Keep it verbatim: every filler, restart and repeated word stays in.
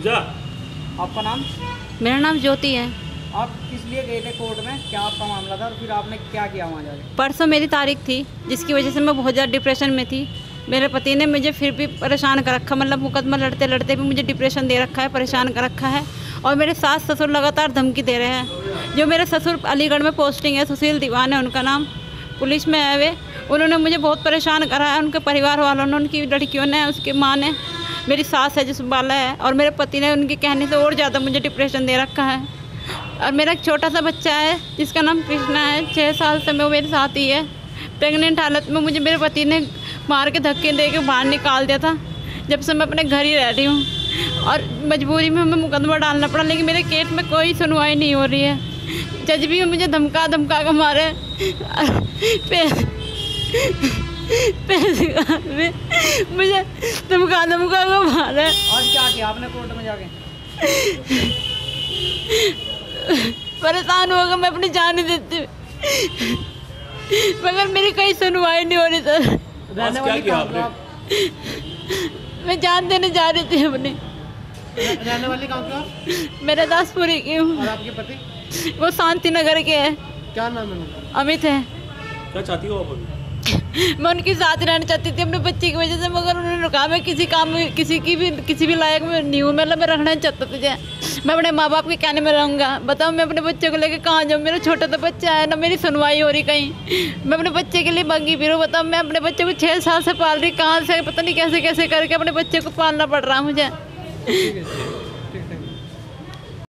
जा। आपका नाम? मेरा नाम ज्योति है। आप किस लिए गए थे कोर्ट में, क्या आपका मामला था और फिर आपने क्या किया वहाँ जाके? परसों मेरी तारीख थी जिसकी वजह से मैं बहुत ज़्यादा डिप्रेशन में थी। मेरे पति ने मुझे फिर भी परेशान कर रखा, मतलब मुकदमा लड़ते लड़ते भी मुझे डिप्रेशन दे रखा है, परेशान कर रखा है। और मेरे सास ससुर लगातार धमकी दे रहे हैं। जो मेरे ससुर अलीगढ़ में पोस्टिंग है, सुशील दीवान है उनका नाम, पुलिस में है वे, उन्होंने मुझे बहुत परेशान करा है। उनके परिवार वालों ने, उनकी लड़कियों ने, उसकी माँ ने, मेरी सास है जिस बाला है, और मेरे पति ने उनके कहने से और ज़्यादा मुझे डिप्रेशन दे रखा है। और मेरा एक छोटा सा बच्चा है जिसका नाम कृष्णा है, छः साल से मैं मेरे साथ ही है। प्रेग्नेंट हालत में मुझे मेरे पति ने मार के धक्के दे के बाहर निकाल दिया था। जब से मैं अपने घर ही रह रही हूँ और मजबूरी में हमें मुकदमा डालना पड़ा, लेकिन मेरे केस में कोई सुनवाई नहीं हो रही है। जज भी मुझे धमका धमका कर मारे, मुझे धमका धमका कर मारे। आज क्या किया आपने कोर्ट में जाके? परेशान हो गया, मैं अपनी जान ही देती हूँ, मगर मेरी कहीं सुनवाई नहीं हो रही सर। रहने वाली कहाँ पे आप? मैं जान देने जा रही थी अपनी। रहने वाली कहाँ पे आप? मेरे दासपुरी की हूँ। और आपके पति? वो शांति नगर के है। क्या नाम है उनका? अमित है। क्या चाहती हो आप अभी? मैं उनकी साथ रहना चाहती थी अपने बच्चे की वजह से, मगर उन्होंने कहा मैं किसी काम में, किसी की भी, किसी भी लायक में नहीं हूँ, मतलब मैं रहना चाहता तुझे, मैं अपने माँ बाप के कहने में रहूँगा। बताओ मैं अपने बच्चे को लेकर कहाँ जाऊँ? मेरा छोटा तो बच्चा है ना, मेरी सुनवाई हो रही कहीं, मैं अपने बच्चे के लिए भागी फिरूँ। बताओ मैं अपने बच्चे को छः साल से पाल रही, कहाँ से पता नहीं कैसे कैसे करके अपने बच्चे को पालना पड़ रहा है मुझे।